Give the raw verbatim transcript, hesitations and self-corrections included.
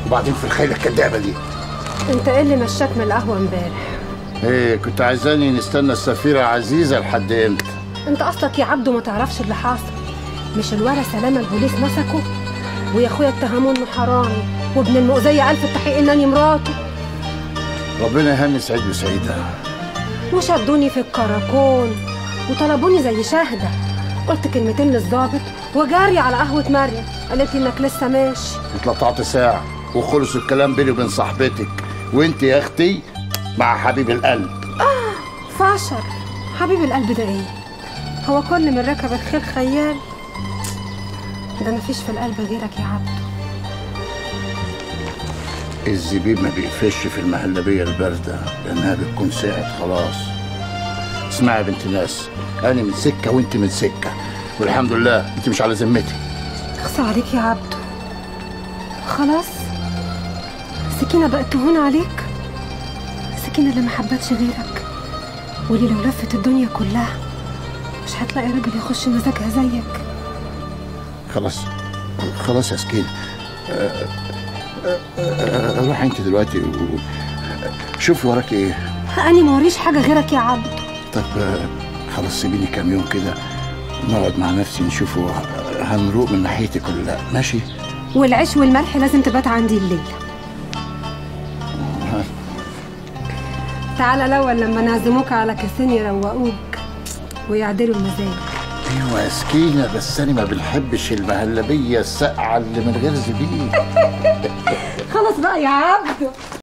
وبعدين في الخيله الكدابه دي. انت ايه اللي مشاك من القهوه امبارح؟ ايه كنت عايزاني نستنى السفيره عزيزه لحد امتى؟ انت اصلك يا عبده ما تعرفش اللي حاصل. مش الورا سلامه البوليس مسكه، ويا اخويا اتهموه انه حرامي وابن المؤذيه الف التحقيق انني مراته. ربنا يهني سعيد وسعيده. وشدوني في الكراكون وطلبوني زي شاهده. قلت كلمتين للظابط وجاري على قهوه مريم، قالت لي انك لسه ماشي. اتلطعت ساعه وخلص الكلام بيني وبين صاحبتك، وانت يا اختي مع حبيب القلب. اه فاشر. حبيب القلب ده ايه؟ هو كل من ركب الخيل خيال؟ ده مفيش في القلب غيرك يا عبده. الزبيب ما بيقفش في المهلبيه البارده لانها بتكون ساعت خلاص. اسمعي يا بنت ناس، انا من سكه وانت من سكه، والحمد لله انت مش على ذمتي. اخصى عليك يا عبده. خلاص سكينه بقت تهون عليك، سكينه اللي ما حبتش غيرك، واللي لو لفت الدنيا كلها مش هتلاقي راجل يخش مزاجها زيك. خلاص خلاص يا سكينه، أه أه روحي انت دلوقتي وشوفي وراكي ايه. أنا ما وريش حاجه غيرك يا عبده. طب خلاص سيبيني كام يوم كده نقعد مع نفسي نشوفه هنروق من ناحيتك ولا لا، ماشي؟ والعيش والملح لازم تبات عندي الليله. تعالى الاول لما نعزموك على كاسين يروقوك ويعدلوا المزاج. ايوه يا سكينه، بس انا ما بنحبش المهلبيه الساقعه اللي من غير زبيب. خلاص بقى يا عبده.